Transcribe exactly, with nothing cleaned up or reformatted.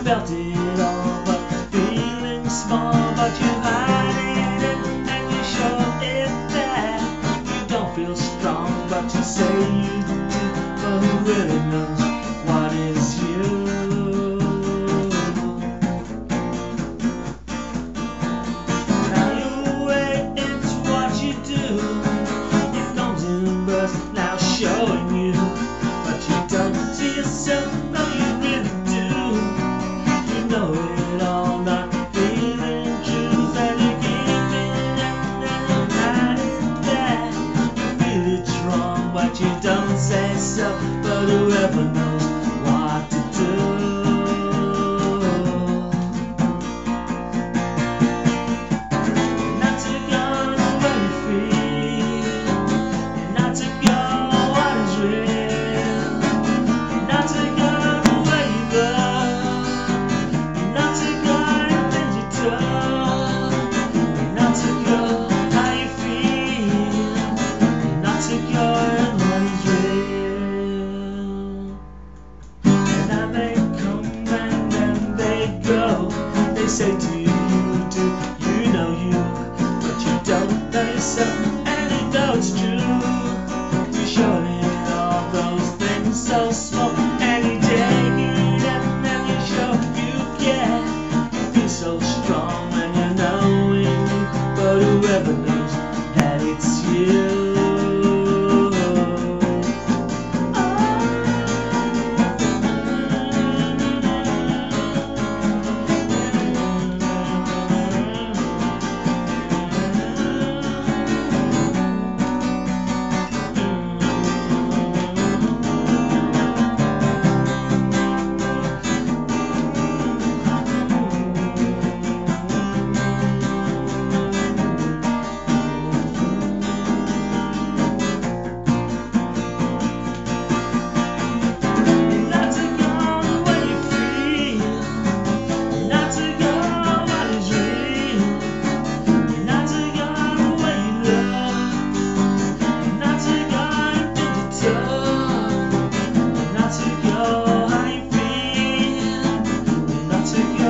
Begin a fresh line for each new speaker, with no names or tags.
felt it all, but feeling small, but you hide it and you show it that you don't feel strong, but you say you do, but who really knows what is you? Now you wait, it's what you do. It comes in bursts, now showing you, but you don't see yourself. No, you really do. You know it all, not feeling true, and you give it and then hiding that you feel it's wrong, but you don't say so. But whoever knows what to do. Not to go where you feel, not to go what is real, not to go where you love, not to go anything you talk, not to go how you feel, not to go and what is real. And now they come and then they go. They say to you, do you know you? But you don't know yourself, and you know it's true. You show it all those things so small, and you take it and then you show you care. You feel so strong when you know it, but whoever knows that it's you. Not to go where you feel, not to go what is real, not to go where you love, not to go anything you talk, not to go how you feel, not to go